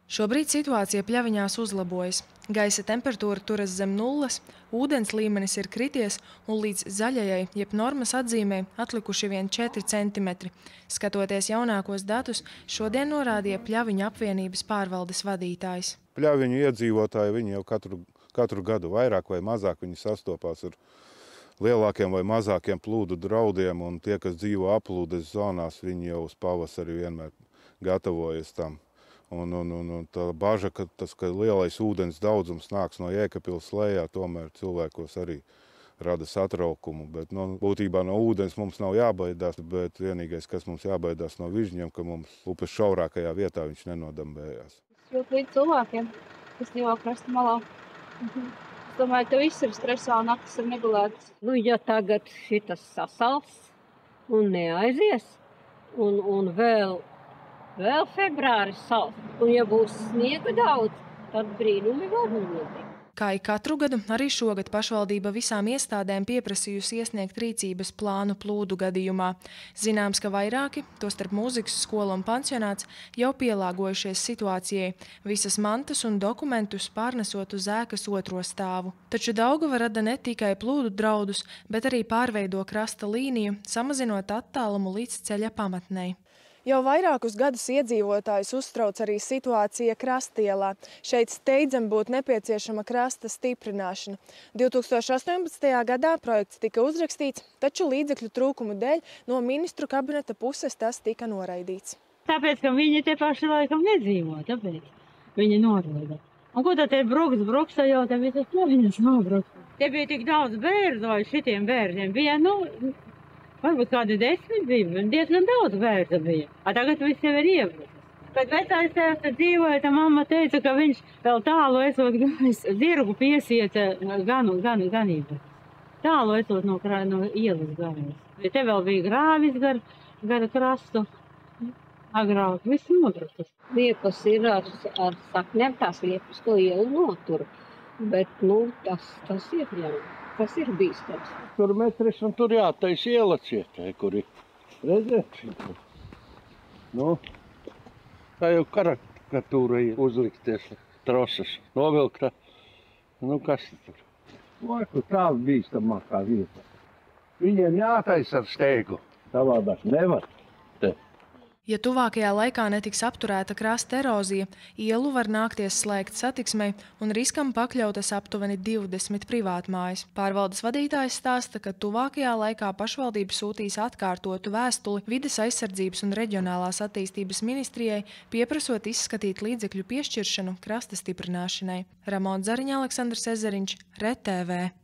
Šobrīd situācija Pļaviņās uzlabojas. Gaisa temperatūra turas zem nulles, ūdens līmenis ir krities un līdz zaļajai, jeb normas atzīmē, atlikuši vien 4 centimetri. Skatoties jaunākos datus, šodien norādīja Pļaviņu apvienības pārvaldes vadītājs. Pļaviņu iedzīvotāji, viņi jau katru gadu vairāk vai mazāk viņi sastopās ar lielākiem vai mazākiem plūdu draudiem, un tie, kas dzīvo aplūdes zonās, viņi jau uz pavasari vienmēr gatavojas tam. Un tā baža, ka lielais ūdens daudzums nāks no Jēkabpils lejā, tomēr cilvēkos arī rada satraukumu. Bet, būtībā no ūdens mums nav jābaidās, bet vienīgais, kas mums jābaidās no vižņiem, ka mums upes šaurākajā vietā viņš nenodambējās. Jūt līdz cilvēkiem, kas dzīvo krasta malā. Es domāju, ka viss ir stresā un naktis ir negulētas. Ja tagad šitas sasals un neaizies, un vēl februāris sals, un ja būs sniega daudz, tad brīnumi var notikt. Kā ik katru gadu, arī šogad pašvaldība visām iestādēm pieprasījusi iesniegt rīcības plānu plūdu gadījumā. Zināms, ka vairāki, tostarp mūzikas skola un pansionāts, jau pielāgojušies situācijai, visas mantas un dokumentus pārnesot uz ēkas otro stāvu. Taču Daugava rada ne tikai plūdu draudus, bet arī pārveido krasta līniju, samazinot attālumu līdz ceļa pamatnei. Jau vairākus gadus iedzīvotājus uztrauc arī situācija Krastielā. Šeit steidzami būtu nepieciešama krasta stiprināšana. 2018. gadā projekts tika uzrakstīts, taču līdzekļu trūkumu dēļ no ministru kabineta puses tas tika noraidīts. Tāpēc, ka viņi te paši laikam nedzīvo, tāpēc viņi noraida. Un ko tad te bruks, jau te visas Pļaviņas nobruks. Te bija tik daudz bērnu, vai šitiem bērniem bija, varbūt kādi 10 bija, diezgan daudz bērnu bija. Tagad viss jau ir iebrucis. Kad vecais tēvs te dzīvoja, tā mamma teica, ka viņš vēl tālu esot gājis, zirgu piesieta ganību. Tālu esot no ielas gājis. Te vēl bija grāvis gar krastu. Agrāk viss nobrucis. Liepas ir ar saknēm, tās liepas to ielu notur, bet tas ir jau. Tas ir bīstams. Tur metris un tur jātais iela cietē, kuri redzēt. Tā jau karikatūra ir uzlikties trosas, novilktā. Kas tur? Kur tā bīstamākā vieta. Viņiem jātais ar steigu. Savādāk nevar. Ja tuvākajā laikā netiks apturēta krasta erozija, ielu var nākties slēgt satiksmei un riskam pakļautas aptuveni 20 privātmājas. Pārvaldes vadītājs stāsta, ka tuvākajā laikā pašvaldība sūtīs atkārtotu vēstuli Vides aizsardzības un reģionālās attīstības ministrijai, pieprasot izskatīt līdzekļu piešķiršanu krasta stiprināšanai. Ramona Zariņa, Aleksandrs Ezeriņš, RTV.